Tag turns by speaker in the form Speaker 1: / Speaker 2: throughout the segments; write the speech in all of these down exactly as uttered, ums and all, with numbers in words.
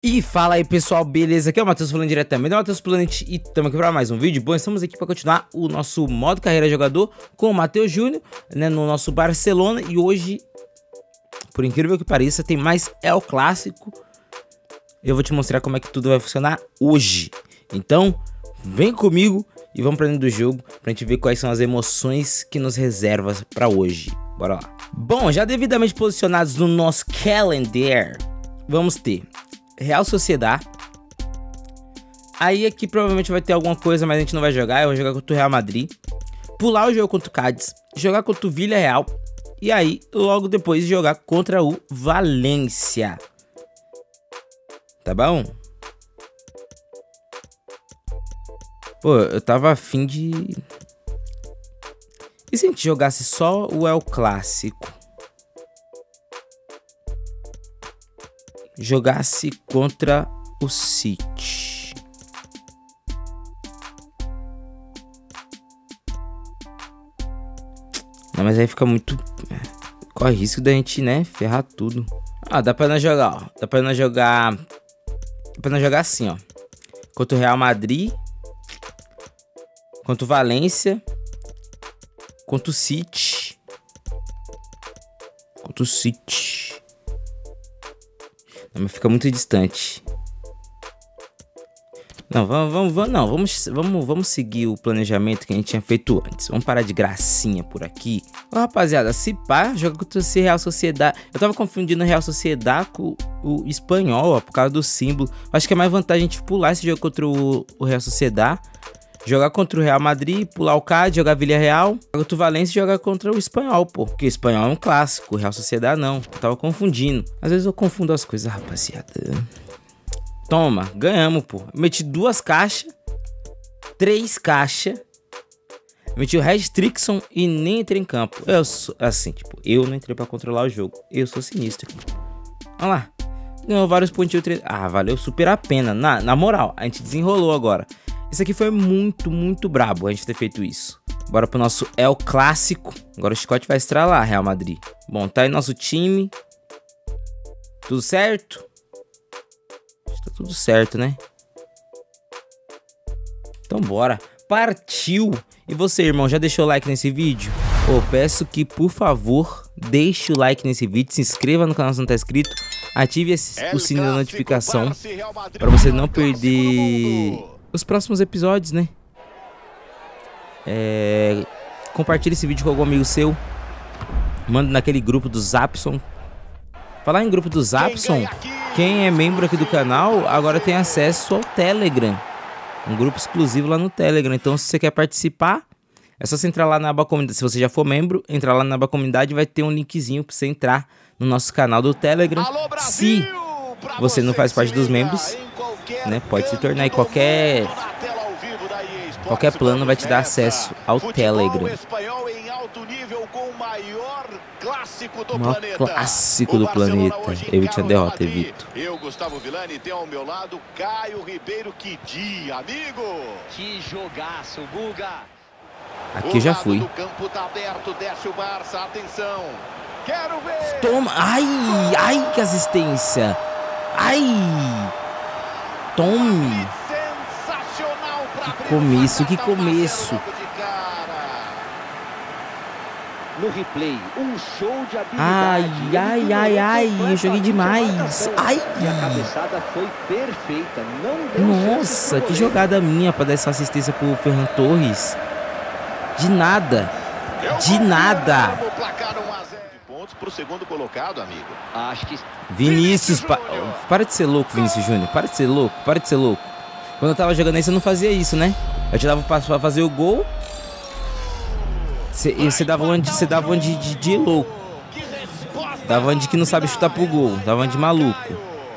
Speaker 1: E fala aí pessoal, beleza? Aqui é o Matheus falando diretamente do Matheus Planet e estamos aqui para mais um vídeo. Bom, estamos aqui para continuar o nosso modo carreira jogador com o Matheus Júnior, né, no nosso Barcelona. E hoje, por incrível que pareça, tem mais El Clássico. Eu vou te mostrar como é que tudo vai funcionar hoje. Então, vem comigo e vamos para dentro do jogo pra gente ver quais são as emoções que nos reserva para hoje. Bora lá. Bom, já devidamente posicionados no nosso calendar, vamos ter Real Sociedad. Aí aqui provavelmente vai ter alguma coisa, mas a gente não vai jogar. Eu vou jogar contra o Real Madrid, pular o jogo contra o Cádiz, jogar contra o Villarreal e aí logo depois jogar contra o Valência. Tá bom? Pô, eu tava afim de... E se a gente jogasse só o El Clássico? Jogasse contra o City. Não, mas aí fica muito... Corre risco da gente, né, ferrar tudo. Ah, dá pra nós jogar, ó. Dá pra nós jogar... Dá pra nós jogar assim, ó. Contra o Real Madrid. Contra o Valência. Contra o City. Contra o City. Não, mas fica muito distante. Não, vamos, vamos, vamos, não, vamos, vamos, vamos seguir o planejamento que a gente tinha feito antes. Vamos parar de gracinha por aqui. Ô, rapaziada, se pá, joga contra o Real Sociedad. Eu tava confundindo o Real Sociedad com o espanhol, ó, por causa do símbolo. Acho que é mais vantagem a gente pular esse jogo contra o, o Real Sociedad. Jogar contra o Real Madrid, pular o Cádiz, jogar Villarreal, contra o Valência e jogar contra o Espanhol, pô. Porque o Espanhol é um clássico, o Real Sociedad não. Eu tava confundindo. Às vezes eu confundo as coisas, rapaziada. Toma, ganhamos, pô. Meti duas caixas, três caixas. Meti o Restriction e nem entrei em campo. Eu sou, assim, tipo, eu não entrei pra controlar o jogo. Eu sou sinistro. Olha lá. Ganhou vários pontinhos. Ah, valeu super a pena. Na, na moral, a gente desenrolou agora. Isso aqui foi muito, muito brabo a gente ter feito isso. Bora pro nosso El Clássico. Agora o chicote vai estralar, Real Madrid. Bom, tá aí nosso time. Tudo certo? Tá tudo certo, né? Então bora. Partiu! E você, irmão, já deixou o like nesse vídeo? Pô, peço que, por favor, deixe o like nesse vídeo. Se inscreva no canal se não tá inscrito. Ative esse, o sininho da notificação para você não perder os próximos episódios, né? É... Compartilhe esse vídeo com algum amigo seu. Manda naquele grupo do Zapson. Falar em grupo do Zapson, quem é membro aqui do canal agora tem acesso ao Telegram. Um grupo exclusivo lá no Telegram. Então se você quer participar, é só você entrar lá na aba comunidade. Se você já for membro, entrar lá na aba comunidade, vai ter um linkzinho para você entrar no nosso canal do Telegram. Se você não faz parte dos membros, né, pode se tornar aí. Qualquer qualquer plano vai te dar acesso ao Telegram. O maior clássico do planeta. Evite a derrota, evito.
Speaker 2: Eu, Gustavo Villani, tenho ao meu lado Caio Ribeiro. Que dia, amigo! Que jogaço, Guga!
Speaker 1: Aqui eu já fui.
Speaker 2: O campo tá aberto, desce o Barça, atenção. Quero ver.
Speaker 1: Toma! Ai, ai, que assistência! Ai! Tome! Que começo, que começo!
Speaker 3: No replay, um show de habilidade.
Speaker 1: Ai, ai, ai, ai, eu joguei demais. Ai!
Speaker 3: E a cabeçada foi perfeita. Não deu.
Speaker 1: Nossa, que jogada minha pra dar essa assistência pro Ferran Torres. De nada. De nada.
Speaker 2: Pontos pro segundo colocado, amigo.
Speaker 3: Acho que
Speaker 1: Vinícius, pa... para de ser louco, Vinícius Júnior. Para de ser louco, para de ser louco. Quando eu tava jogando aí, você não fazia isso, né? Eu te dava o passo pra fazer o gol. Você, você dava uma de, você dava uma de, de, de louco. Dava uma de que não sabe chutar pro gol. Dava uma de maluco.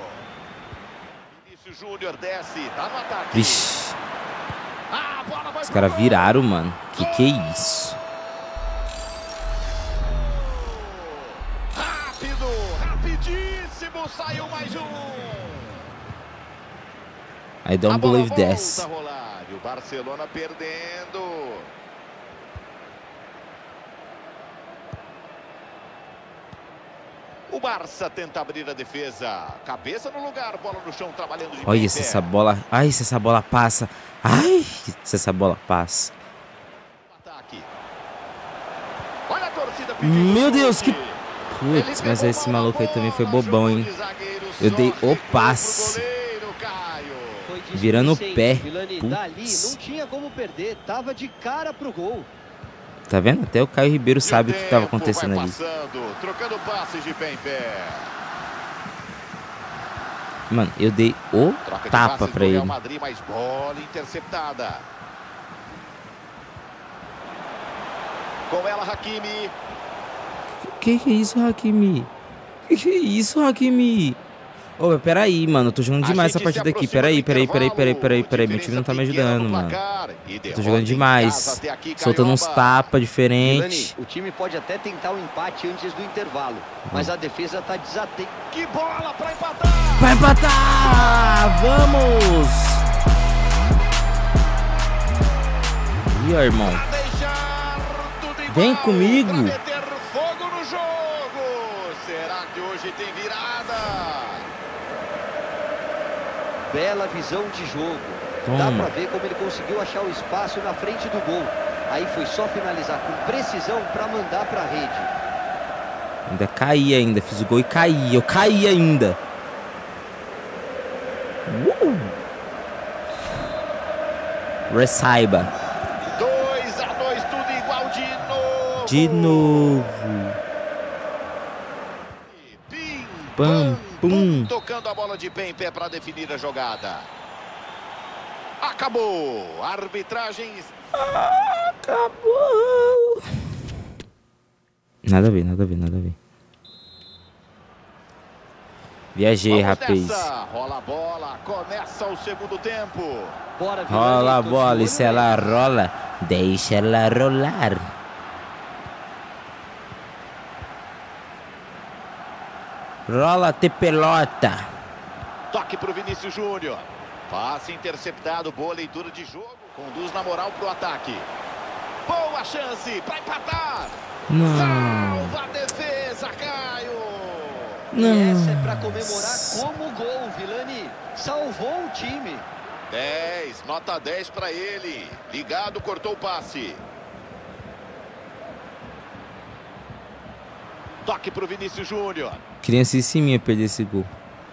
Speaker 1: Vixe. Os caras viraram, mano. Que que é isso?
Speaker 2: Rápido, rapidíssimo, saiu mais um.
Speaker 1: I don't believe this.
Speaker 2: O Barcelona perdendo. O Barça tenta abrir a defesa. Cabeça no lugar, bola no chão, trabalhando de
Speaker 1: Olha se essa bola... Ai, se essa bola passa. Ai, se essa bola passa.
Speaker 2: Olha a torcida.
Speaker 1: Meu Deus, que... Putz, mas esse maluco aí também foi bobão, hein? Eu dei o passe. Virando o pé. Putz.
Speaker 3: Não tinha como perder, tava de cara pro gol.
Speaker 1: Tá vendo? Até o Caio Ribeiro sabe o que tava acontecendo ali.
Speaker 2: Trocando passes de pé em pé.
Speaker 1: Mano, eu dei o tapa pra ele.
Speaker 2: Madrid, mas bola interceptada. Com ela, Hakimi.
Speaker 1: Que que é isso, Hakimi? Que que é isso, Hakimi? Ô, oh, peraí, mano, eu tô jogando demais essa partida aqui. Peraí, peraí, peraí, peraí, peraí, peraí. Meu time não tá me ajudando, mano. Eu tô jogando demais. Soltando uns tapas diferentes.
Speaker 3: O time pode até tentar o um empate antes do intervalo, mas a defesa tá desatenta.
Speaker 2: Que bola pra empatar!
Speaker 1: Pra empatar! Vamos! E aí, irmão? Vem comigo!
Speaker 2: Fogo no jogo! Será que hoje tem virada?
Speaker 3: Bela visão de jogo.
Speaker 1: Toma.
Speaker 3: Dá pra ver como ele conseguiu achar o espaço na frente do gol. Aí foi só finalizar com precisão pra mandar pra rede.
Speaker 1: Ainda caí ainda, fiz o gol e caí. Eu caí ainda. Uh! Recaiba.
Speaker 2: dois a dois, tudo igual de novo.
Speaker 1: De novo.
Speaker 2: Pim,
Speaker 1: pam, pum.
Speaker 2: pum. Tocando a bola de pé em pé para definir a jogada. Acabou. Arbitragem.
Speaker 1: Acabou. Nada a ver, nada a ver, nada a ver. Viajei, rapaz.
Speaker 2: Rola a bola, começa o segundo tempo.
Speaker 3: Bora,
Speaker 1: rola a bola e se ela rola, deixa ela rolar. Rola te pelota.
Speaker 2: Toque pro Vinícius Júnior. Passe interceptado, boa leitura de jogo. Conduz na moral pro ataque. Boa chance para empatar.
Speaker 1: Não.
Speaker 2: Salva a defesa, Caio.
Speaker 3: Não. E essa é para comemorar como gol, Vilani. Salvou o time.
Speaker 2: dez, nota dez para ele. Ligado, cortou o passe. Toque pro Vinícius Júnior.
Speaker 1: Criancice minha perder esse gol.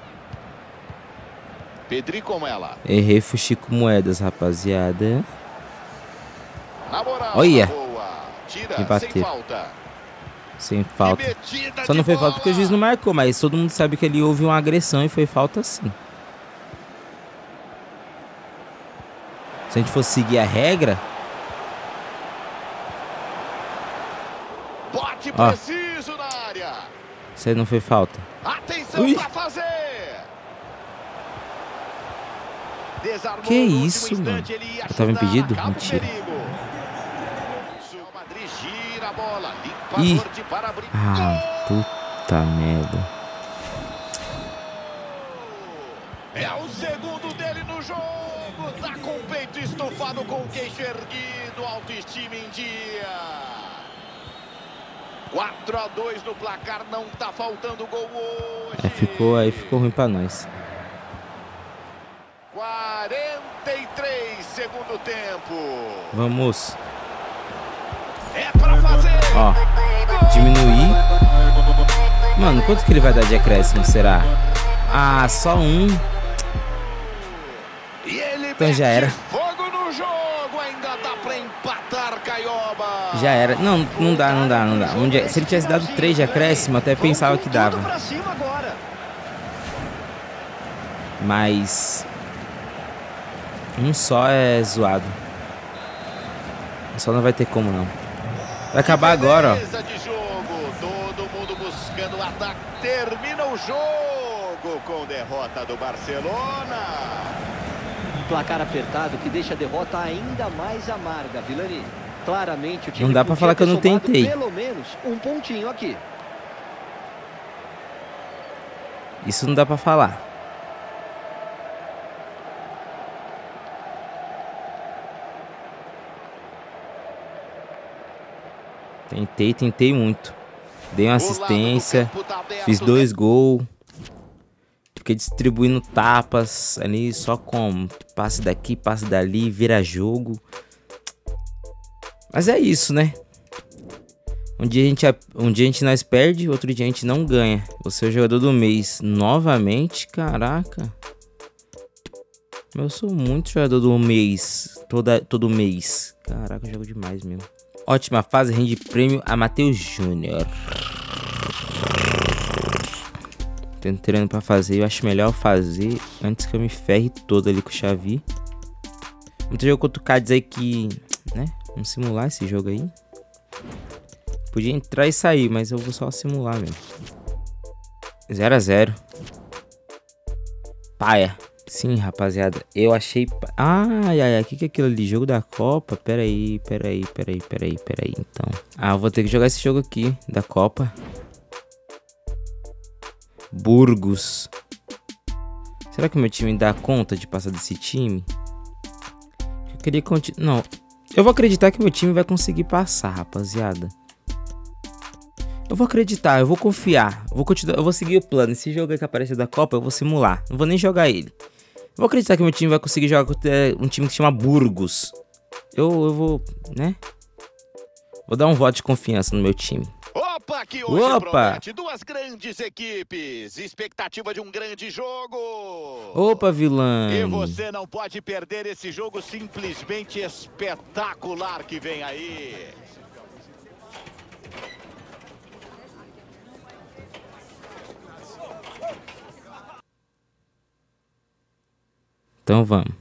Speaker 2: Pedri com ela.
Speaker 1: Errei, fui Chico Moedas, rapaziada.
Speaker 2: Na moral,
Speaker 1: olha.
Speaker 2: Boa. Tira,
Speaker 1: me bater.
Speaker 2: sem falta.
Speaker 1: Sem falta. Só não foi falta porque o juiz não marcou, mas todo mundo sabe que ali houve uma agressão e foi falta sim. Se a gente fosse seguir a regra...
Speaker 2: Bote preciso na área.
Speaker 1: Isso aí não foi falta.
Speaker 2: Atenção
Speaker 1: Ui.
Speaker 2: pra fazer. Desarmou
Speaker 1: que isso, mano? Eu tava impedido? Mentira.
Speaker 2: O Madrid gira a bola.
Speaker 1: Ih. Ah, puta merda.
Speaker 2: É o segundo dele no jogo. Tá com o peito estofado, com o queixo erguido, autoestima em dia. quatro a dois no placar, não tá faltando gol hoje.
Speaker 1: É, ficou, aí ficou ruim pra nós.
Speaker 2: quarenta e três, segundo tempo.
Speaker 1: Vamos.
Speaker 2: É pra fazer.
Speaker 1: Ó, diminuir. Mano, quanto que ele vai dar de acréscimo, será? Ah, só um.
Speaker 2: E ele
Speaker 1: então já era.
Speaker 2: Fogo no jogo, ainda dá pra empatar, Caioba.
Speaker 1: Já era. Não, não dá, não dá, não dá. Um de... Se ele tivesse dado três de acréscimo, até pensava que dava. Mas um só é zoado. Um só não vai ter como não. Vai acabar agora, ó.
Speaker 2: De jogo, todo mundo buscando ataque. Termina o jogo com derrota do Barcelona.
Speaker 3: Placar apertado que deixa a derrota ainda mais amarga, Vilani. Claramente o time
Speaker 1: não dá pra falar que eu não tentei.
Speaker 3: Pelo menos um pontinho aqui.
Speaker 1: Isso não dá pra falar. Tentei, tentei muito. Dei uma assistência, fiz dois gols. Fiquei distribuindo tapas ali, só com passe daqui, passe dali, vira jogo. Mas é isso, né? Um dia a gente, um dia a gente nós perde, outro dia a gente não ganha. Você é o jogador do mês novamente, caraca. Eu sou muito jogador do mês, toda, todo mês. Caraca, eu jogo demais mesmo. Ótima fase, rende prêmio a Matheus Júnior. Tô treino pra fazer, eu acho melhor fazer antes que eu me ferre todo ali com o Xavi. Muito jogo contra o Cádiz aí que, né, vamos simular esse jogo aí. Podia entrar e sair, mas eu vou só simular mesmo. zero a zero. Paia. Sim, rapaziada, eu achei... Ai, ai, ai, o que que é aquilo ali? Jogo da Copa? Pera aí, pera aí, pera aí, pera aí, pera aí, então. Ah, eu vou ter que jogar esse jogo aqui, da Copa. Burgos. Será que o meu time dá conta de passar desse time? Eu queria continuar... Não, eu vou acreditar que meu time vai conseguir passar, rapaziada. Eu vou acreditar, eu vou confiar. Eu vou, continuar, eu vou seguir o plano. Esse jogo aí que apareceu da Copa, eu vou simular. Não vou nem jogar ele. Eu vou acreditar que meu time vai conseguir jogar contra um time que se chama Burgos. Eu, eu vou, né? Vou dar um voto de confiança no meu time.
Speaker 2: Opa, que hoje
Speaker 1: Opa!
Speaker 2: promete duas grandes equipes. Expectativa de um grande jogo.
Speaker 1: Opa, vilã.
Speaker 2: E você não pode perder esse jogo simplesmente espetacular que vem aí.
Speaker 1: Então vamos.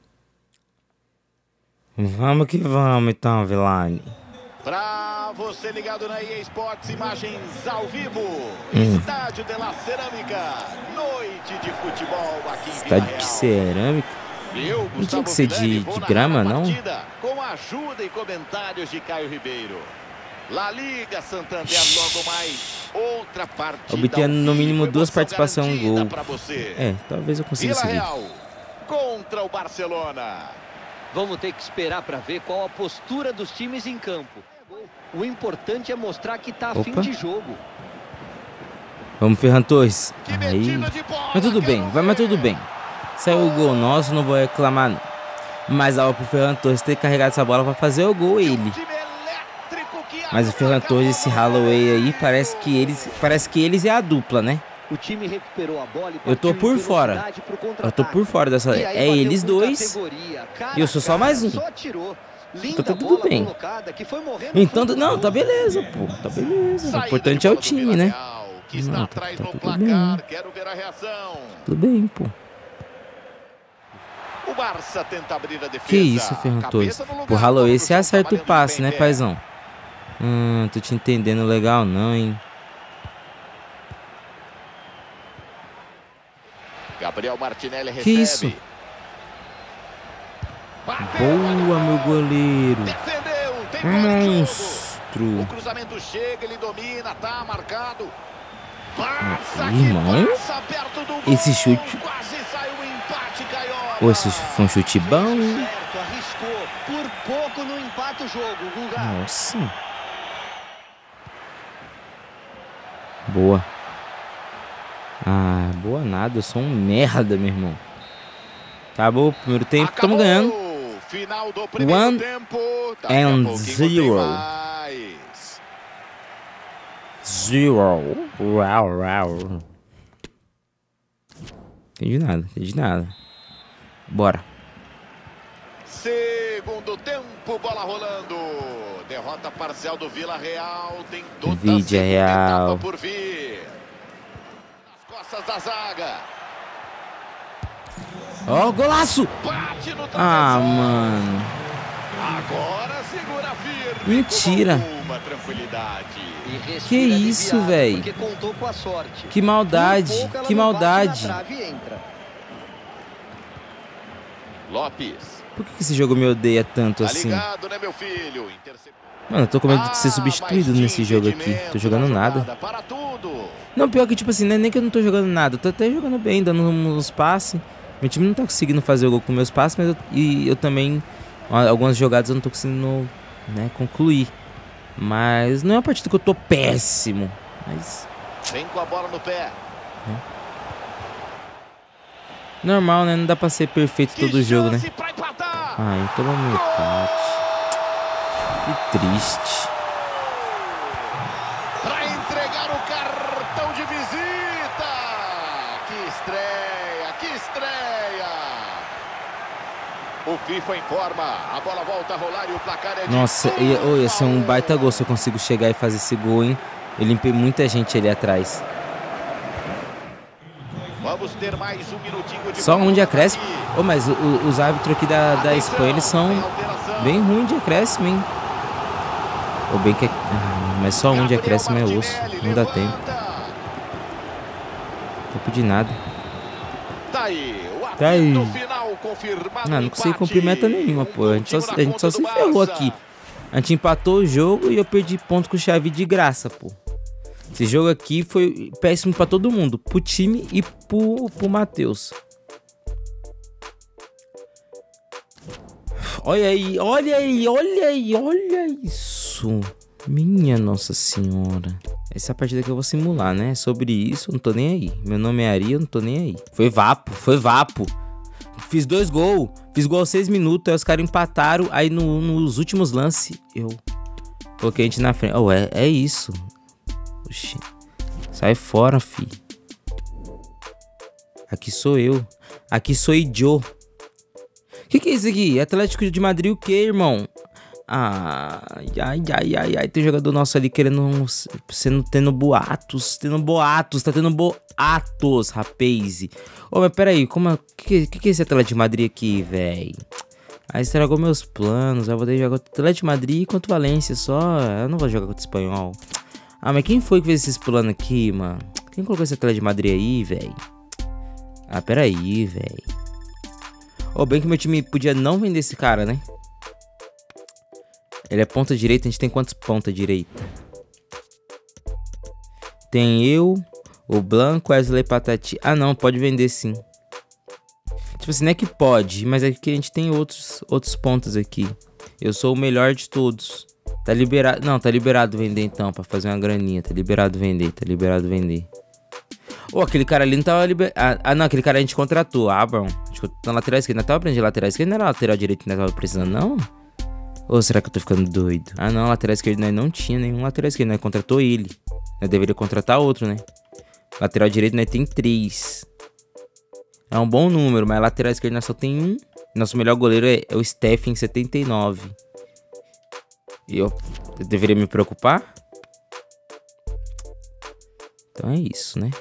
Speaker 1: Vamos que vamos então, Vilani.
Speaker 2: Pra você ligado na E A Sports, imagens ao vivo.
Speaker 1: Hum.
Speaker 2: Estádio de la Cerâmica. Noite de futebol aqui em
Speaker 1: Estádio
Speaker 2: Vila
Speaker 1: de
Speaker 2: Real.
Speaker 1: cerâmica?
Speaker 2: Eu,
Speaker 1: Não tinha que ser de, de grama, não?
Speaker 2: Partida, com a ajuda e comentários de Caio Ribeiro. La Liga Santander logo mais. Outra partida.
Speaker 1: Obtendo no mínimo duas
Speaker 2: emoção
Speaker 1: participações em
Speaker 2: garantida
Speaker 1: gol.
Speaker 2: pra você.
Speaker 1: É, talvez eu consiga
Speaker 2: Vila
Speaker 1: seguir.
Speaker 2: Real contra o Barcelona.
Speaker 3: Vamos ter que esperar para ver qual a postura dos times em campo. O importante é mostrar que tá a
Speaker 1: Opa.
Speaker 3: fim de jogo.
Speaker 1: Vamos, Ferran Torres.
Speaker 2: Que
Speaker 1: Aí.
Speaker 2: metida de bola,
Speaker 1: Mas tudo bem,
Speaker 2: quero
Speaker 1: vai, mas
Speaker 2: ver.
Speaker 1: tudo bem. Saiu o gol nosso, não vou reclamar não. Mas dava pro Ferran Torres ter carregado essa bola pra fazer o gol ele.
Speaker 2: Time elétrico que
Speaker 1: Mas o Ferran Torres e esse Holloway aí, parece que eles, parece que eles é a dupla, né?
Speaker 3: O time recuperou a bola e
Speaker 1: Eu tô
Speaker 3: partiu em
Speaker 1: por fora.
Speaker 3: velocidade pro
Speaker 1: Eu tô
Speaker 3: contra-ataque.
Speaker 1: por fora dessa...
Speaker 3: E aí
Speaker 1: É
Speaker 3: bateu
Speaker 1: eles
Speaker 3: com
Speaker 1: dois.
Speaker 3: categoria. Cara
Speaker 1: E eu sou
Speaker 3: a
Speaker 1: só
Speaker 3: cara,
Speaker 1: mais um.
Speaker 3: Só tirou. Linda
Speaker 1: Então tá tudo
Speaker 3: bola
Speaker 1: bem.
Speaker 3: colocada, que foi morrendo no
Speaker 1: Então,
Speaker 3: fundo do
Speaker 1: não,
Speaker 3: gol.
Speaker 1: tá beleza, pô. Tá beleza. O
Speaker 2: Saída
Speaker 1: importante
Speaker 2: de
Speaker 1: é o
Speaker 2: bola do
Speaker 1: time,
Speaker 2: Vila
Speaker 1: né?
Speaker 2: Real, que está
Speaker 1: Não, tá-
Speaker 2: atrás
Speaker 1: tá
Speaker 2: no
Speaker 1: tudo
Speaker 2: placar.
Speaker 1: bem.
Speaker 2: Quero ver a reação.
Speaker 1: Tudo bem, pô.
Speaker 2: O Barça tenta abrir a defesa.
Speaker 1: Que isso, Ferran Torres?
Speaker 2: Cabeça no lugar,
Speaker 1: Pro Holloway
Speaker 2: bola no
Speaker 1: você
Speaker 2: chão,
Speaker 1: acerta
Speaker 2: tá
Speaker 1: o
Speaker 2: valendo
Speaker 1: passe,
Speaker 2: bem,
Speaker 1: né, paizão? Hum, tô te entendendo legal não, hein?
Speaker 2: Gabriel Martinelli
Speaker 1: Que
Speaker 2: recebe.
Speaker 1: isso?
Speaker 2: Bateu,
Speaker 1: Boa, meu goleiro.
Speaker 2: defendeu, tem bola em jogo.
Speaker 1: Monstro.
Speaker 2: O cruzamento chega, ele domina, tá marcado. Passa aqui,
Speaker 1: Irmão,
Speaker 2: passa perto do gol.
Speaker 1: esse chute...
Speaker 2: Quase saiu o empate, Caioba.
Speaker 1: Ou esse foi um chute bom, hein?
Speaker 3: Certo, arriscou. Por pouco não empata o jogo, Guga.
Speaker 1: Nossa. Boa. Ah, boa nada. Eu sou um merda, meu irmão. Acabou o primeiro tempo. Estamos ganhando.
Speaker 2: Final do primeiro
Speaker 1: One
Speaker 2: tempo. Daqui
Speaker 1: and
Speaker 2: a pouquinho tem
Speaker 1: zero.
Speaker 2: mais.
Speaker 1: Zero. Uau, uau. Entendi nada, entendi nada. Bora.
Speaker 2: Segundo tempo, bola rolando. Derrota parcial do Vila Real. Tem toda
Speaker 1: Vila
Speaker 2: a segunda
Speaker 1: Real.
Speaker 2: etapa por vir. Nas costas da zaga.
Speaker 1: Ó, oh, golaço!
Speaker 2: Bate no travessão.
Speaker 1: Ah, mano.
Speaker 2: Agora segura firme.
Speaker 1: Mentira.
Speaker 2: Com uma tranquilidade.
Speaker 3: E respira
Speaker 1: Que isso,
Speaker 3: aliviado,
Speaker 1: véi?
Speaker 3: Porque contou com a sorte.
Speaker 1: Que maldade,
Speaker 3: Por pouco ela
Speaker 1: que
Speaker 3: não bate na
Speaker 1: maldade.
Speaker 3: trave e entra.
Speaker 2: Lopes.
Speaker 1: Por que esse jogo me odeia tanto
Speaker 2: Tá
Speaker 1: assim?
Speaker 2: ligado, né, meu filho? Interce...
Speaker 1: Mano, eu tô com medo de ser
Speaker 2: Ah,
Speaker 1: substituído
Speaker 2: mas
Speaker 1: nesse
Speaker 2: tinha
Speaker 1: jogo aqui.
Speaker 2: impedimento
Speaker 1: Tô jogando
Speaker 2: na
Speaker 1: nada.
Speaker 2: jogada, para tudo.
Speaker 1: Não, pior que, tipo assim, não é nem que eu não tô jogando nada. Eu tô até jogando bem, dando uns passes. Meu time não tá conseguindo fazer o gol com meus passes, mas eu, e eu também... Algumas jogadas eu não tô conseguindo, né, concluir. Mas não é uma partida que eu tô péssimo. Mas...
Speaker 2: Vem com a bola no pé.
Speaker 1: É. Normal, né? Não dá pra ser perfeito todo o jogo, né? Ai, tomou um empate. Que triste.
Speaker 2: Pra entregar o cartão de visita. Que estreia, que estreia. O FIFA informa. A bola volta a rolar e o placar é de...
Speaker 1: Nossa, ia, oh, ia ser um baita gol se eu consigo chegar e fazer esse gol, hein? Eu limpei muita gente ali atrás.
Speaker 2: Vamos ter mais um minutinho de...
Speaker 1: Só um de acréscimo. Oh, mas o, os árbitros aqui da, da Espanha, eles são bem ruins de acréscimo, hein? Ou bem que... Ah, mas só um de acréscimo é osso. Não dá tempo. Tempo de nada.
Speaker 2: Tá aí.
Speaker 1: Tá aí.
Speaker 2: Confirmado.
Speaker 1: Não, não consegui cumprir meta nenhuma, pô. A gente só, a gente só se ferrou aqui. A gente empatou o jogo e eu perdi ponto com o Xavi de graça, pô. Esse jogo aqui foi péssimo pra todo mundo. Pro time e pro, pro Matheus. Olha aí, olha aí, olha aí, olha isso. Minha Nossa Senhora. Essa é a partida que eu vou simular, né? Sobre isso, eu não tô nem aí. Meu nome é Ari, eu não tô nem aí. Foi vapo, foi vapo. Fiz dois gols. Fiz gol aos seis minutos. Aí os caras empataram. Aí no, nos últimos lances, eu coloquei a gente na frente. Oh, é, é isso. Oxi. Sai fora, fi. Aqui sou eu. Aqui sou Idio. Que que é isso aqui? Atlético de Madrid o que, irmão? Ai, ai, ai, ai, ai. Tem jogador nosso ali querendo... Sendo, tendo boatos. Tendo boatos. Tá tendo boatos, rapaz. Ô, mas peraí. Como... Que, que que é esse Atlético de Madrid aqui, velho? Aí estragou meus planos. Eu vou ter que jogar contra o Atlético de Madrid e contra o Valência só. Eu não vou jogar contra o Espanhol. Ah, mas quem foi que fez esses planos aqui, mano? Quem colocou esse Atlético de Madrid aí, velho? Ah, peraí, velho. Ô, bem que meu time podia não vender esse cara, né? Ele é ponta direita, a gente tem quantos ponta direita? Tem eu, o Blanco, Wesley Patati. Ah, não, pode vender sim. Tipo assim, não é que pode, mas é que a gente tem outros, outros pontos aqui. Eu sou o melhor de todos. Tá liberado, não, tá liberado vender então, pra fazer uma graninha. Tá liberado vender, tá liberado vender. Ô, oh, aquele cara ali não tava liberado. Ah, ah, não, aquele cara a gente contratou, Abram. Na lateral esquerda, não tava aprendendo lateral esquerda, não era lateral direito que não tava precisando, não? Ou será que eu tô ficando doido? Ah, não, lateral esquerdo nós não tinha nenhum lateral esquerdo, nós contratou ele. Nós deveria contratar outro, né? Lateral direito nós tem três. É um bom número, mas lateral esquerdo nós só tem um. Nosso melhor goleiro é, é o Stephen, setenta e nove. E eu, eu deveria me preocupar? Então é isso, né?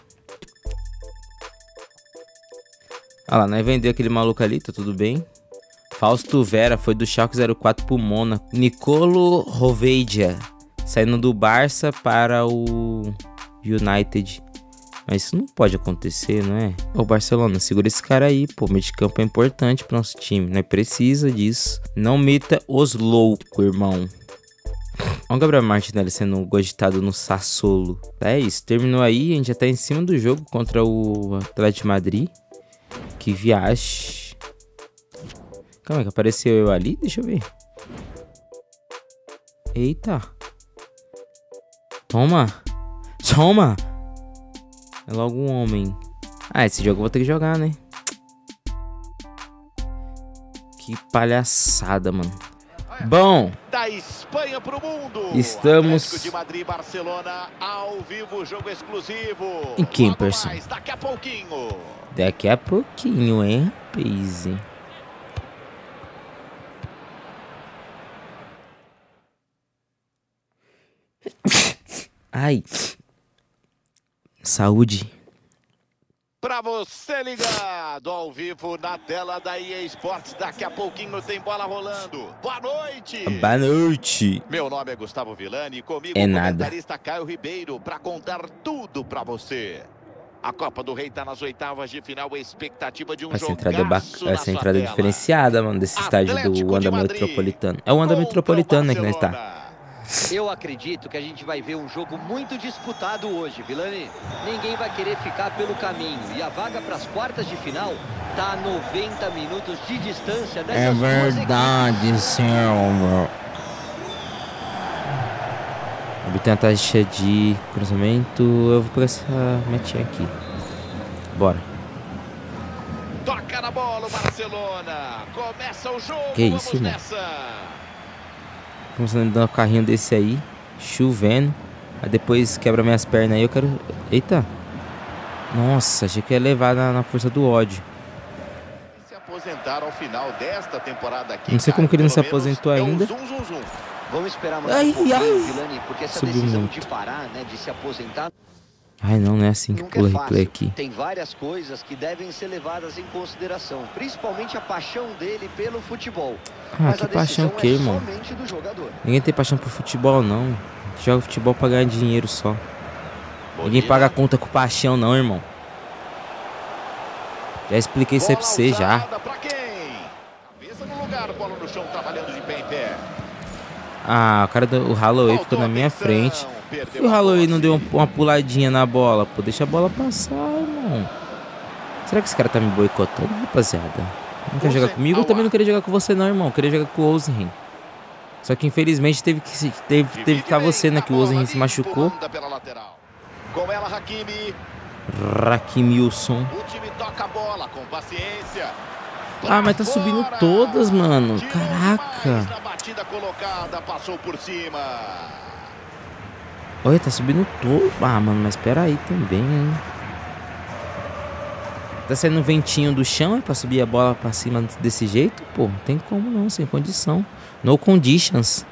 Speaker 1: Ah lá, nós vendeu aquele maluco ali, tá tudo bem. Fausto Vera foi do Schalke zero quatro pro Mônaco. Nicolo Roveidia saindo do Barça para o United. Mas isso não pode acontecer, não é? Ô, Barcelona, segura esse cara aí, pô. Meio de campo é importante pro nosso time, né? Precisa disso. Não meta os loucos, irmão. Olha o Gabriel Martinelli sendo cogitado no Sassuolo. É isso, terminou aí. A gente já tá em cima do jogo contra o Atlético de Madrid. Que viagem. Calma aí, que apareceu eu ali? Deixa eu ver. Eita. Toma. Toma. É logo um homem. Ah, esse jogo eu vou ter que jogar, né? Que palhaçada, mano. Bom,
Speaker 2: da Espanha pro mundo.
Speaker 1: Estamos
Speaker 2: Atlético de Madrid, Barcelona, ao vivo, jogo exclusivo.
Speaker 1: Em quem, pessoal?
Speaker 2: Daqui a pouquinho.
Speaker 1: Daqui a pouquinho, hein, rapaz? Ai. Saúde.
Speaker 2: Pra você ligado ao vivo na tela da E A Sports, daqui a pouquinho tem bola rolando. Boa noite.
Speaker 1: Boa noite.
Speaker 2: Meu nome é Gustavo Villani e comigo
Speaker 1: é
Speaker 2: o
Speaker 1: nada.
Speaker 2: comentarista Caio Ribeiro para contar tudo pra você. A Copa do Rei tá nas oitavas de final, a expectativa de um
Speaker 1: essa
Speaker 2: jogaço
Speaker 1: entrada é bacana, essa entrada é
Speaker 2: tela.
Speaker 1: diferenciada, mano, desse estádio do Wanda Metropolitano. É o Wanda Metropolitano, né, que nós tá.
Speaker 3: Eu acredito que a gente vai ver um jogo muito disputado hoje, Villani. Ninguém vai querer ficar pelo caminho. E a vaga para as quartas de final tá a noventa minutos de distância dessas
Speaker 1: É verdade, senhor. É Obter a taxa de cruzamento. Eu vou pegar essa metinha aqui. Bora.
Speaker 2: Toca na bola o Barcelona. Começa o jogo.
Speaker 1: Que isso, irmão? Começando a me dar um carrinho desse aí. Chovendo. Aí depois quebra minhas pernas aí. Eu quero... Eita. Nossa, achei que ia levar na, na força do ódio.
Speaker 2: Se aposentar ao final desta temporada aqui.
Speaker 1: Não sei como que ele não se aposentou ainda.
Speaker 2: Zum, zum, zum.
Speaker 3: Vamos esperar mais
Speaker 1: Ai,
Speaker 3: um pouquinho,
Speaker 1: ai.
Speaker 3: Vilani, porque essa
Speaker 1: Subiu
Speaker 3: decisão
Speaker 1: muito.
Speaker 3: de parar, né, de se aposentar...
Speaker 1: Ai, não, não é assim que
Speaker 3: Nunca
Speaker 1: pula
Speaker 3: é
Speaker 1: replay
Speaker 3: fácil.
Speaker 1: aqui.
Speaker 3: Tem várias coisas que devem ser levadas em consideração, principalmente a paixão dele pelo futebol.
Speaker 1: Ah,
Speaker 3: Mas
Speaker 1: que
Speaker 3: a
Speaker 1: paixão
Speaker 3: decisão
Speaker 1: o quê,
Speaker 3: é
Speaker 1: irmão?
Speaker 3: somente do jogador.
Speaker 1: Ninguém tem paixão por futebol, não. Joga futebol pra ganhar dinheiro só. Ninguém paga a conta com paixão, não, irmão. Já expliquei isso aí pra você, já.
Speaker 2: Pra quem? Cabeça no lugar, bola no chão, trabalhando de pé em pé.
Speaker 1: Ah, o cara do o Holloway ficou na minha frente. E o Holloway não deu uma puladinha na bola? Pô, deixa a bola passar, irmão. Será que esse cara tá me boicotando, rapaziada? Não quer jogar comigo? Eu também não queria jogar com você, não, irmão. Eu queria jogar com o Ozenhen. Só que infelizmente teve que teve, teve que ficar você, né? Que o Ozenhen se machucou.
Speaker 2: Com ela, Hakimi.
Speaker 1: Hakimi Wilson.
Speaker 2: O time toca a bola com paciência.
Speaker 1: Ah, mas tá subindo todas, mano. Caraca.
Speaker 2: Na batida colocada, passou por cima.
Speaker 1: Olha, tá subindo todo. Ah, mano, mas espera aí também, hein? Tá saindo um ventinho do chão, é pra subir a bola pra cima desse jeito? Pô, não tem como não, sem condição. No conditions.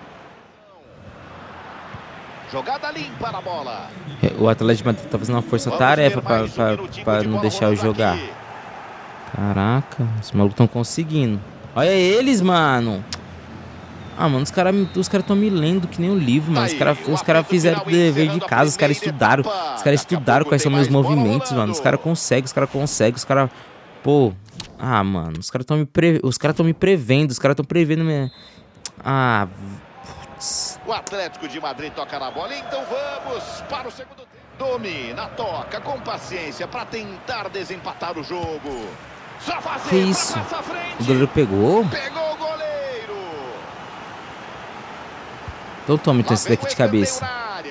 Speaker 2: Jogada limpa na bola.
Speaker 1: O Atlético de Madrid tá fazendo uma força-tarefa pra, pra, pra não deixar eu jogar. Aqui. Caraca, os malucos estão conseguindo. Olha eles, mano. Ah, mano, os caras os cara estão me lendo que nem um livro, mano. Os caras os cara fizeram o dever de casa, os caras estudaram. Os caras estudaram quais são meus movimentos, mano. Os caras conseguem, os caras conseguem, os caras... Pô... Ah, mano, os caras estão me, pre... os cara me prevendo, os caras estão prevendo minha... Ah... Putz.
Speaker 2: O Atlético de Madrid toca na bola, então vamos para o segundo tempo. Domina, toca com paciência para tentar desempatar o jogo. Só fazer.
Speaker 1: Que isso? O goleiro pegou?
Speaker 2: Pegou o goleiro.
Speaker 1: Então toma então esse daqui de cabeça.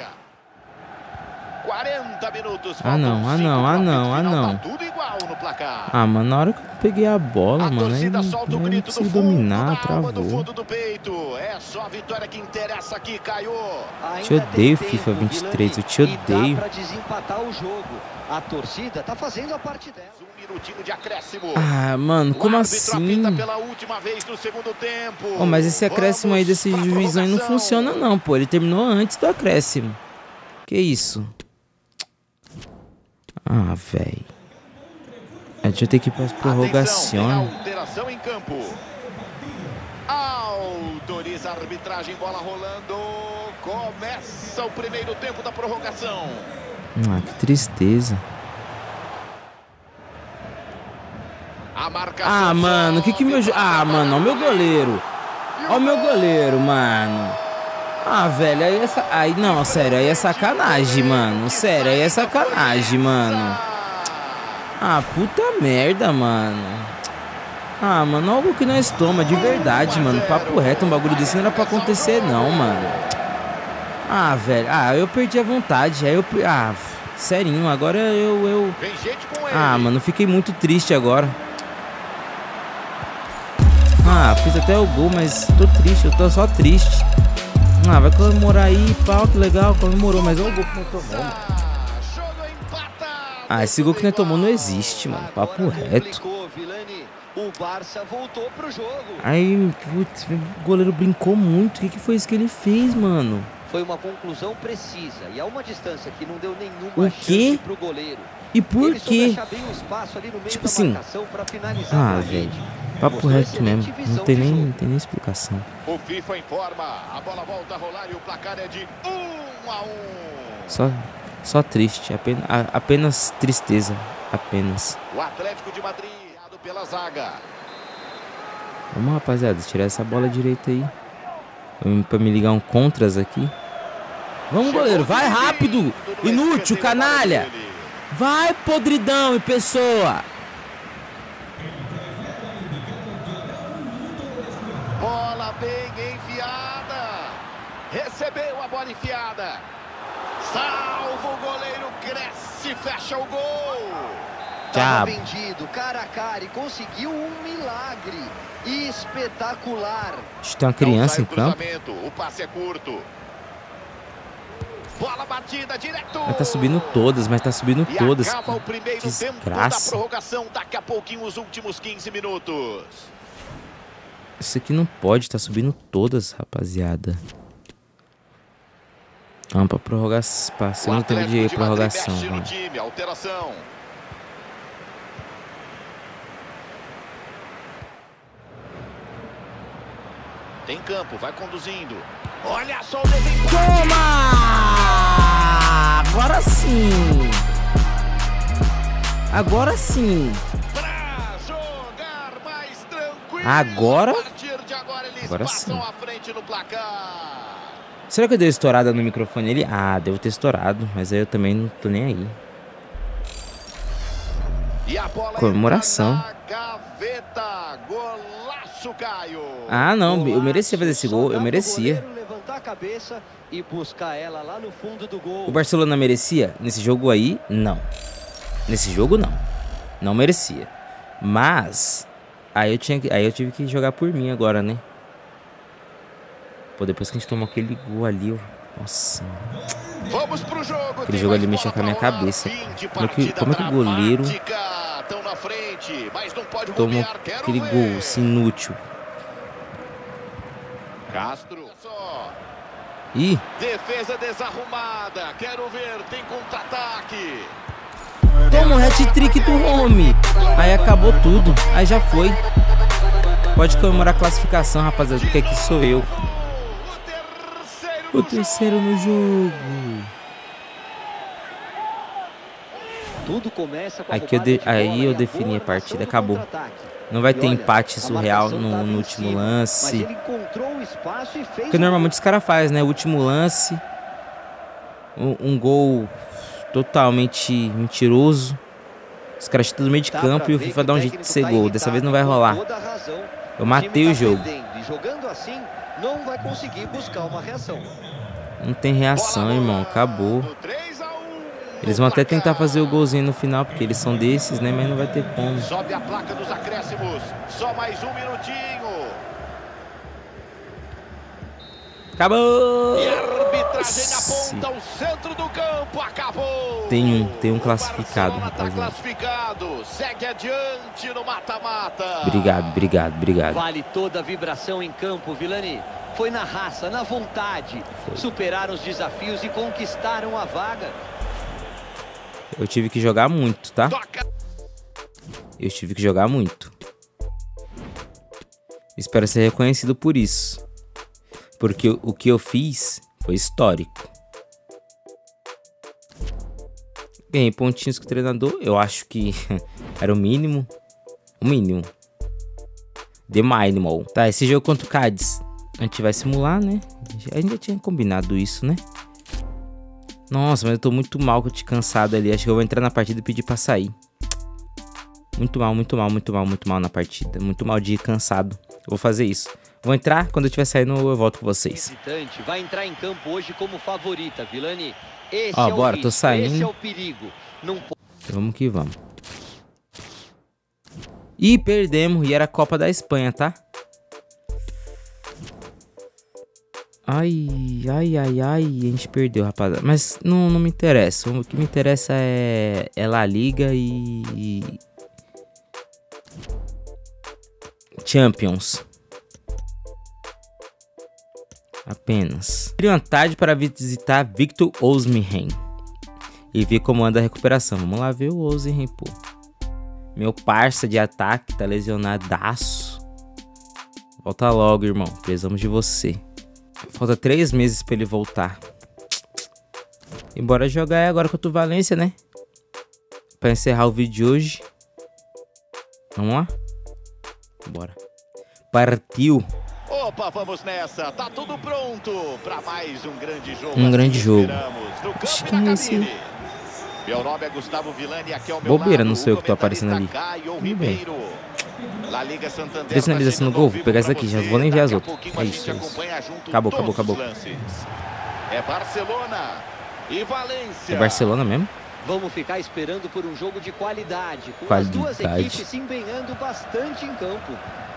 Speaker 2: quarenta minutos.
Speaker 1: Ah não, ah não, ah não, ah não.
Speaker 2: Tá tudo igual no placar.
Speaker 1: Ah, mano, na hora que eu peguei a bola,
Speaker 2: a
Speaker 1: mano, aí não,
Speaker 2: solta o
Speaker 1: não
Speaker 2: grito
Speaker 1: consegui
Speaker 2: do fundo,
Speaker 1: dominar,
Speaker 2: travou.
Speaker 1: travou.
Speaker 2: Fundo do peito. É só a vitória que interessa aqui, Caio.
Speaker 1: Eu te odeio, FIFA vinte e três, eu te odeio.
Speaker 3: Dá pra desempatar o jogo. A torcida tá fazendo a parte dela.
Speaker 2: Um minutinho de acréscimo.
Speaker 1: Ah, mano, como assim?
Speaker 2: Pela última vez no segundo tempo.
Speaker 1: Oh, mas esse acréscimo aí desse juizão aí não funciona não, pô. Ele terminou antes do acréscimo. Que isso? Ah, velho. A gente vai ter que ir para as prorrogações.
Speaker 2: Alteração em campo. Autoriza a arbitragem, bola rolando. Começa o primeiro tempo da prorrogação.
Speaker 1: Ah, que tristeza. Ah, mano, o que que meu... Ah, mano, ó o meu goleiro. Ó o meu goleiro, mano. Ah, velho, aí essa... Aí, não, sério, aí é sacanagem, mano. Sério, aí é sacanagem, mano. Ah, puta merda, mano. Ah, mano, algo que nós toma, de verdade, mano. Papo reto, um bagulho desse não era pra acontecer, não, mano. Ah, velho, ah, eu perdi a vontade. Aí eu... Ah, serinho, agora eu... eu... Ah, mano, fiquei muito triste agora. Ah, fiz até o gol, mas tô triste, eu tô só triste. Ah, vai comemorar aí, pau, que legal, comemorou, mas olha o gol que não tomou, mano. Ah, esse gol que não tomou não existe, mano, papo reto.
Speaker 3: O Barça voltou pro jogo.
Speaker 1: Aí, putz, o goleiro brincou muito, o que, que foi isso que ele fez, mano?
Speaker 3: Foi uma conclusão precisa e a uma distância que não deu nenhuma
Speaker 1: o quê?
Speaker 3: chance pro goleiro.
Speaker 1: E por quê? Tipo assim, ah, velho, papo reto mesmo, não tem nem, não tem nem explicação.
Speaker 2: O FIFA informa, a bola volta a rolar e o placar é de um a um.
Speaker 1: Só, só triste, apenas, apenas tristeza, apenas.
Speaker 2: O Atlético de Madrid, pela zaga.
Speaker 1: Vamos, rapaziada, tirar essa bola direita aí. Pra me ligar um contras aqui. Vamos, goleiro, vai rápido! Inútil, canalha! Vai, podridão e pessoa!
Speaker 2: Bola bem enfiada. Recebeu a bola enfiada. Salva, o goleiro cresce, fecha o gol.
Speaker 3: Tava vendido, cara a cara, e conseguiu um milagre espetacular.
Speaker 1: Acho que tem uma criança em campo.
Speaker 2: O passe é curto. Bola batida direto.
Speaker 1: Mas tá subindo todas, mas tá subindo
Speaker 2: e
Speaker 1: todas.
Speaker 2: Acaba o primeiro
Speaker 1: Desgraça.
Speaker 2: tempo da prorrogação. Daqui a pouquinho os últimos quinze minutos.
Speaker 1: Isso aqui não pode, tá subindo todas, rapaziada. Vamos pra prorrogação, pra segundo tempo de, de prorrogação.
Speaker 2: No time, alteração. Tem campo, vai conduzindo. Olha só o desempenho.
Speaker 1: Toma! Agora sim. Agora sim.
Speaker 2: Pra jogar mais tranquilo.
Speaker 1: Agora?
Speaker 2: A partir de agora eles
Speaker 1: Agora
Speaker 2: passam
Speaker 1: sim.
Speaker 2: à frente no placar.
Speaker 1: Será que eu dei estourada no microfone ali? Ah, devo ter estourado, mas aí eu também não tô nem aí.
Speaker 2: E a bola
Speaker 1: comemoração.
Speaker 2: Na gaveta. Golaço, Caio.
Speaker 1: Ah, não, eu merecia fazer esse gol, eu merecia.
Speaker 3: Levantar a cabeça e buscar ela lá no fundo do gol.
Speaker 1: O Barcelona merecia? Nesse jogo aí, não. Nesse jogo, não. Não merecia. Mas, aí eu, tinha, aí eu tive que jogar por mim agora, né? Pô, depois que a gente tomou aquele gol ali, eu... Nossa.
Speaker 2: Vamos pro jogo.
Speaker 1: Aquele jogo ali mexeu com a minha cabeça. Como é que, como é que o goleiro
Speaker 2: na frente, mas não pode
Speaker 1: tomou
Speaker 2: bombear,
Speaker 1: aquele
Speaker 2: ver.
Speaker 1: gol assim, inútil?
Speaker 2: Castro.
Speaker 1: Ih.
Speaker 2: Defesa desarrumada. Quero ver, tem contra-ataque.
Speaker 1: Toma um hat-trick do homem. Aí acabou tudo. Aí já foi. Pode comemorar a classificação, rapaziada, porque aqui sou eu. O terceiro no jogo.
Speaker 3: Tudo começa com a
Speaker 1: Aqui eu de, aí eu defini a partida, acabou. Não vai ter empate surreal no, no último lance. Porque normalmente os caras fazem, né? O último lance, um, um gol totalmente mentiroso. Os caras estão no meio de campo e o FIFA dá um jeito de ser gol. Dessa vez não vai rolar. Eu matei o jogo.
Speaker 3: Jogando assim, não vai conseguir buscar uma reação.
Speaker 1: Não tem reação, irmão. Acabou. Eles vão até tentar fazer o golzinho no final, porque eles são desses, né? Mas não vai ter como.
Speaker 2: Sobe a placa dos acréscimos. Só mais um minutinho.
Speaker 1: Acabou!
Speaker 2: E a arbitragem aponta o centro do campo. Acabou!
Speaker 1: Tem um, tem um classificado, rapaziada.
Speaker 2: Classificado. Segue adiante no mata-mata.
Speaker 1: Obrigado, obrigado, obrigado.
Speaker 3: Vale toda a vibração em campo, Vilani. Foi na raça, na vontade. Foi. Superaram os desafios e conquistaram a vaga.
Speaker 1: Eu tive que jogar muito, tá? Eu tive que jogar muito. Espero ser reconhecido por isso. Porque o que eu fiz foi histórico. Ganhei pontinhos com o treinador. Eu acho que era o mínimo. O mínimo. The minimal. Tá, esse jogo contra o Cádiz. A gente vai simular, né? A gente já tinha combinado isso, né? Nossa, mas eu tô muito mal, que eu te cansado ali. Acho que eu vou entrar na partida e pedir pra sair. Muito mal, muito mal, muito mal, muito mal na partida. Muito mal de ir cansado. Eu vou fazer isso. Vou entrar, quando eu estiver saindo eu volto com vocês.
Speaker 3: Vai entrar em campo hoje como favorita, Vilani. Esse
Speaker 1: Ó,
Speaker 3: é
Speaker 1: bora,
Speaker 3: o
Speaker 1: tô saindo.
Speaker 3: Esse é o perigo. Não...
Speaker 1: Vamos que vamos. Ih, perdemos. E era a Copa da Espanha, tá? Ai, ai, ai, ai, a gente perdeu, rapaziada. Mas não, não me interessa. O que me interessa é, é La Liga e... Champions. Apenas. Tive vontade para visitar Victor Osimhen e ver como anda a recuperação. Vamos lá ver o Osimhen, pô. Meu parça de ataque tá lesionadaço. Volta logo, irmão. Precisamos de você. Falta três meses pra ele voltar. E bora jogar agora contra o Valência, né? Pra encerrar o vídeo de hoje. Vamos lá? Bora. Partiu.
Speaker 2: Opa, vamos nessa. Tá tudo pronto pra mais um grande jogo.
Speaker 1: Um grande jogo.
Speaker 2: No
Speaker 1: Acho que é esse.
Speaker 2: Meu nome é Gustavo Villani, aqui é o meu
Speaker 1: Bobeira,
Speaker 2: lado,
Speaker 1: não sou eu
Speaker 2: o
Speaker 1: que tô aparecendo ali.
Speaker 2: Caio
Speaker 1: Tudo bem.
Speaker 2: Ribeiro. La Liga Santander.
Speaker 1: Três finalizações no gol, vou pegar essa daqui, já vou nem ver as outras. É isso, é isso. Acabou, acabou, acabou.
Speaker 2: É Barcelona e Valência.
Speaker 1: É Barcelona mesmo?
Speaker 3: Vamos ficar esperando por um jogo de qualidade, com
Speaker 1: Qualidade.
Speaker 3: as duas equipes se empenhando bastante em campo.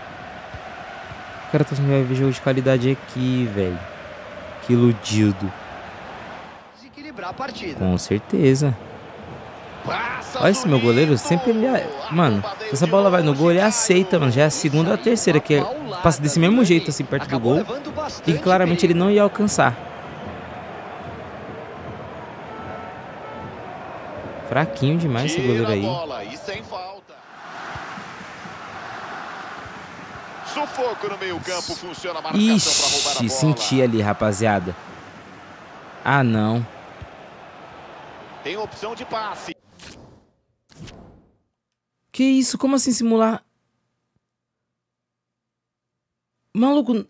Speaker 1: O cara tá sem ver jogo de qualidade aqui, velho. Que iludido.
Speaker 3: Desequilibrar a partida.
Speaker 1: Com certeza. Olha esse meu goleiro, sempre ele... Mano, se essa bola vai no gol, ele aceita, mano. Já é a segunda ou a terceira, que é... passa desse mesmo jeito, assim, perto do gol. E que claramente ele não ia alcançar. Fraquinho demais esse goleiro aí.
Speaker 2: Sufoco no meio campo, funciona a marcação pra roubar a
Speaker 1: Ixi,
Speaker 2: bola.
Speaker 1: senti ali, rapaziada. Ah, não.
Speaker 2: Tem opção de passe.
Speaker 1: Que isso? Como assim simular? Maluco.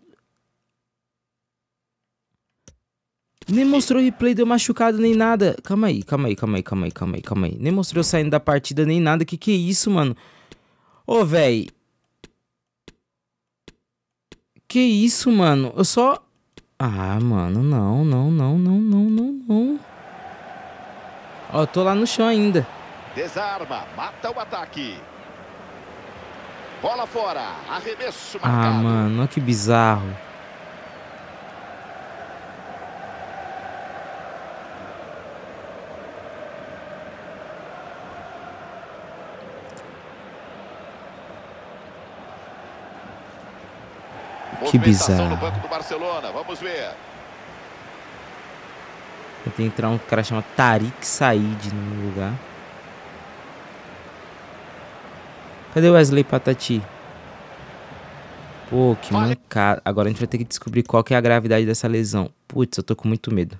Speaker 1: Nem mostrou replay, deu machucado nem nada. Calma aí, calma aí, calma aí, calma aí, calma aí, calma aí. Nem mostrou saindo da partida nem nada. Que que é isso, mano? Ô, véi. Que isso, mano? Eu só... Ah, mano, não, não, não, não, não, não, não. Ó, eu tô lá no chão ainda.
Speaker 2: Desarma, mata o ataque. Bola fora, arremesso
Speaker 1: Ah,
Speaker 2: marcado.
Speaker 1: mano, olha que bizarro. Que bizarro.
Speaker 2: No banco do Barcelona, vamos ver.
Speaker 1: Tem que entrar um cara chamado Tariq Said no lugar. Cadê o Wesley Patati? Pô, que mancada. Agora a gente vai ter que descobrir qual que é a gravidade dessa lesão. Putz, eu tô com muito medo.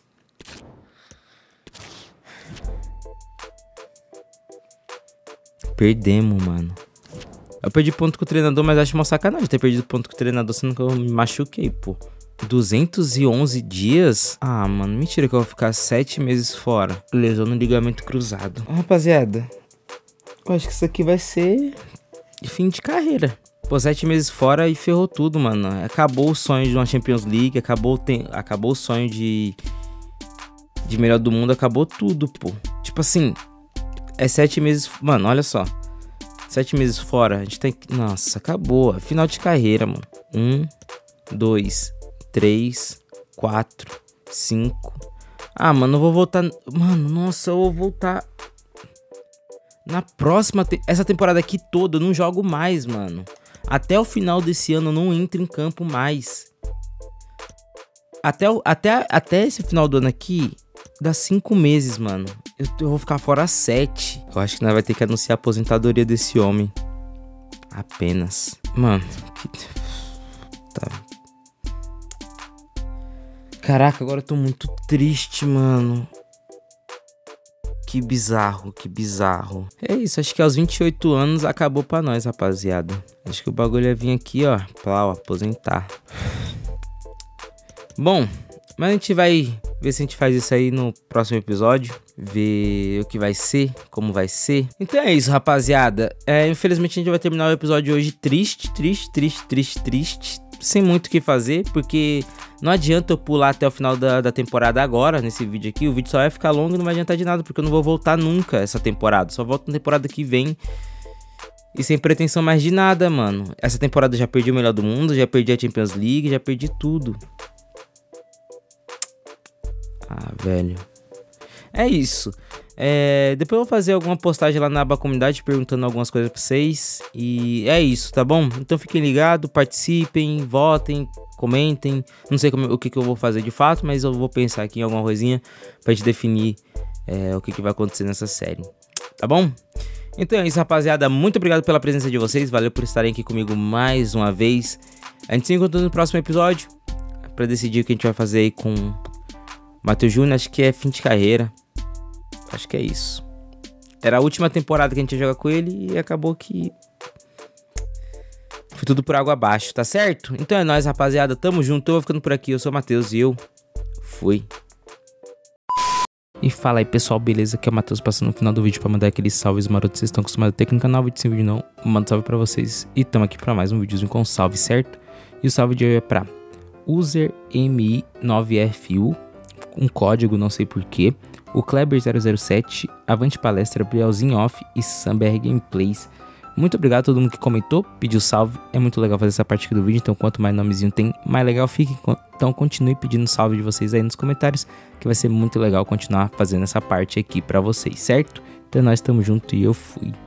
Speaker 1: Perdemos, mano. Eu perdi ponto com o treinador, mas acho uma sacanagem ter perdido ponto com o treinador, sendo que eu me machuquei, pô. duzentos e onze dias? Ah, mano, mentira que eu vou ficar sete meses fora. Lesão no ligamento cruzado. Rapaziada, eu acho que isso aqui vai ser fim de carreira. Pô, sete meses fora e ferrou tudo, mano. Acabou o sonho de uma Champions League, acabou, tem... acabou o sonho de... de melhor do mundo, acabou tudo, pô. Tipo assim, é sete meses... Mano, olha só. Sete meses fora, a gente tem que... Nossa, acabou. É final de carreira, mano. Um, dois, três, quatro, cinco. Ah, mano, eu vou voltar... Mano, nossa, eu vou voltar... Na próxima... Te... Essa temporada aqui toda eu não jogo mais, mano. Até o final desse ano eu não entro em campo mais. Até, o... até... Até esse final do ano aqui... Dá cinco meses, mano. Eu, eu vou ficar fora sete. Eu acho que nós vai ter que anunciar a aposentadoria desse homem. Apenas. Mano, que... Tá. Caraca, agora eu tô muito triste, mano. Que bizarro, que bizarro. É isso, acho que aos vinte e oito anos acabou pra nós, rapaziada. Acho que o bagulho ia vir aqui, ó. Pra ó, aposentar. Bom, mas a gente vai ver se a gente faz isso aí no próximo episódio. Ver o que vai ser, como vai ser. Então é isso, rapaziada. É, infelizmente a gente vai terminar o episódio hoje triste, triste, triste, triste, triste. Sem muito o que fazer, porque não adianta eu pular até o final da, da temporada agora, nesse vídeo aqui. O vídeo só vai ficar longo e não vai adiantar de nada, porque eu não vou voltar nunca essa temporada. Só volto na temporada que vem. E sem pretensão mais de nada, mano. Essa temporada eu já perdi o melhor do mundo, já perdi a Champions League, já perdi tudo. Ah, velho. É isso. É, depois eu vou fazer alguma postagem lá na aba comunidade perguntando algumas coisas pra vocês. E é isso, tá bom? Então fiquem ligados, participem, votem, comentem. Não sei como, o que, que eu vou fazer de fato, mas eu vou pensar aqui em alguma coisinha pra gente definir é, o que, que vai acontecer nessa série. Tá bom? Então é isso, rapaziada. Muito obrigado pela presença de vocês. Valeu por estarem aqui comigo mais uma vez. A gente se encontra no próximo episódio pra decidir o que a gente vai fazer aí com Matheus Júnior. Acho que é fim de carreira. Acho que é isso. Era a última temporada que a gente ia jogar com ele e acabou que foi tudo por água abaixo, tá certo? Então é nóis, rapaziada. Tamo junto. Eu vou ficando por aqui. Eu sou o Matheus e eu fui. E fala aí, pessoal, beleza? Aqui é o Matheus passando no final do vídeo pra mandar aqueles salves marotos que vocês estão acostumados a ter aqui no canal. Vídeo sem vídeo não, mando salve pra vocês. E tamo aqui pra mais um videozinho com salve, certo? E o salve de hoje é pra User M I nove F U, um código, não sei porquê, o Kleber zero zero sete, Avante Palestra, Bielzinho Off e Samber Gameplays. Muito obrigado a todo mundo que comentou, pediu salve, é muito legal fazer essa parte aqui do vídeo, então quanto mais nomezinho tem, mais legal fica. Então continue pedindo salve de vocês aí nos comentários, que vai ser muito legal continuar fazendo essa parte aqui pra vocês, certo? Então nós estamos juntos e eu fui.